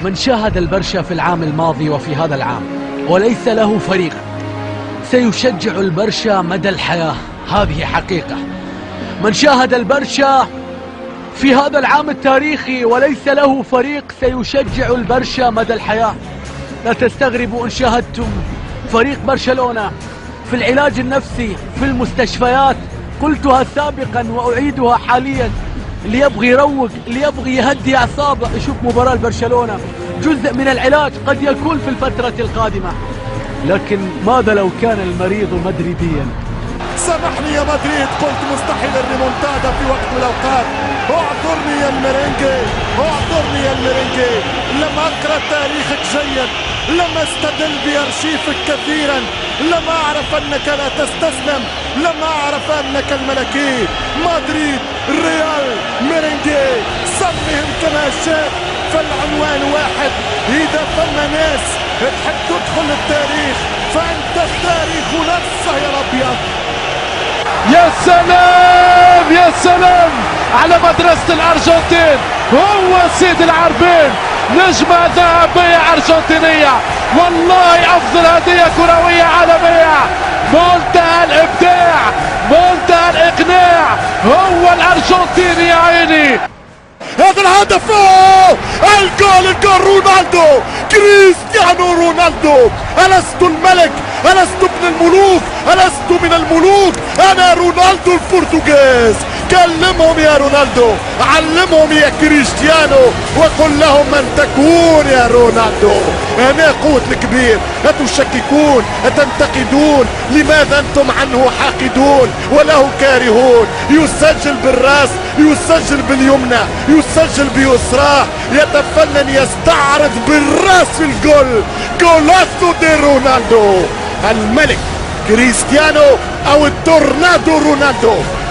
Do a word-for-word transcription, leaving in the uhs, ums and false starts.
من شاهد البرشا في العام الماضي وفي هذا العام وليس له فريق سيشجع البرشا مدى الحياة، هذه حقيقة. من شاهد البرشا في هذا العام التاريخي وليس له فريق سيشجع البرشا مدى الحياة. لا تستغربوا إن شاهدتم فريق برشلونة في العلاج النفسي في المستشفيات. قلتها سابقا وأعيدها حاليا، اللي يبغي يروق، اللي يبغي يهدي أعصابه يشوف مباراة برشلونة. جزء من العلاج قد يكون في الفترة القادمة، لكن ماذا لو كان المريض مدريديا؟ سامحني يا مدريد، قلت مستحيل الريمونتادا في وقت من الأوقات. اعذرني يا الميرينجي، اعذرني يا الميرينجي، لم أقرأ تاريخك جيد، لم أستدل بأرشيفك كثيرا، لم أعرف أنك لا تستسلم، لم أعرف أنك الملكي. مدريد، ريال، ميرينجي، سمهم كما شئت، فالعنوان واحد. إذا فما ناس تحب تدخل التاريخ فأنت التاريخ نفسه يا الأبيض. يا سلام يا سلام على مدرسة الأرجنتين، هو سيد العربين، نجمة ذهبية أرجنتينية، والله أفضل هدية كروية عالمية. منتهى الإبداع، منتهى الإقناع، هو الأرجنتيني يا عيني. هذا الهدف، الجول، الجول رونالدو، كريستيانو رونالدو. ألست الملك؟ ألست ابن الملوك؟ ألست من الملوك؟ أنا رونالدو البرتغيز. كلمهم يا رونالدو، علمهم يا كريستيانو، وقل لهم من تكون يا رونالدو. أنا قوت الكبير، أتشككون، أتنتقدون، لماذا أنتم عنه حاقدون وله كارهون؟ يسجل بالراس، يسجل باليمنى، يسجل بيسراه، يتفنن يستعرض بالراس في الجول. جولاسو دي رونالدو، الملك كريستيانو أو التورنادو رونالدو.